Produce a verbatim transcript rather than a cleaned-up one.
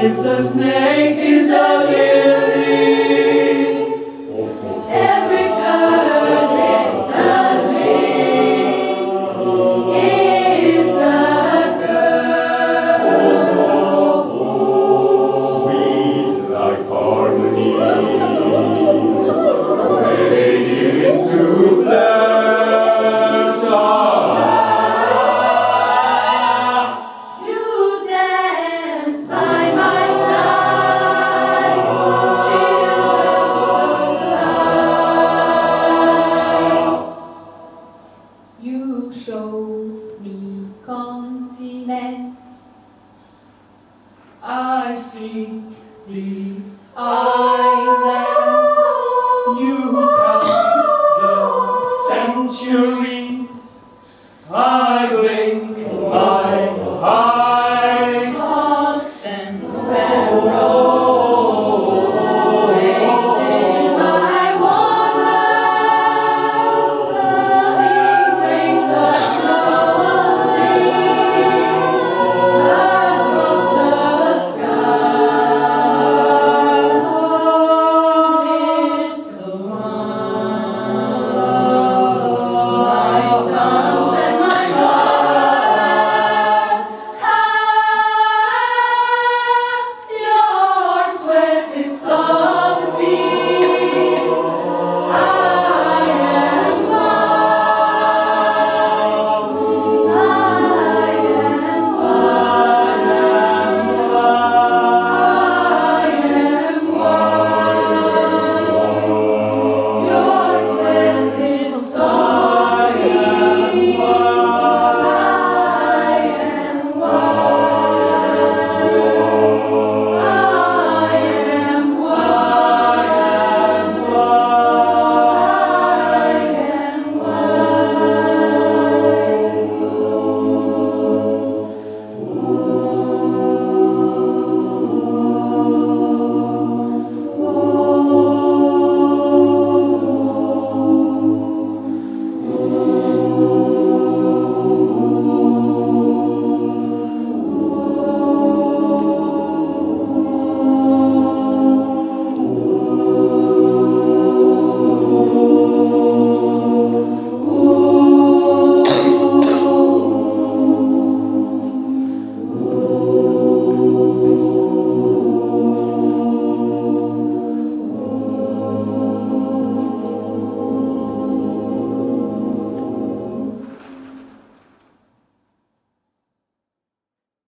It's a snake, it's a lily. Every bird is a lynx. It's a girl. Sweet like harmony. Fading to pleasure. You dance by my side, children so glad. You show me continents. I see the island. You count the centuries.